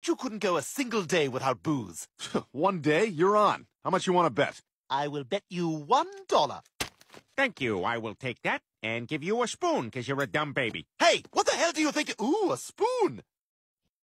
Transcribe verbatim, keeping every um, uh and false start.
You couldn't go a single day without booze. One day, you're on. How much you want to bet? I will bet you one dollar. Thank you. I will take that and give you a spoon because you're a dumb baby. Hey, what the hell do you think? Ooh, a spoon.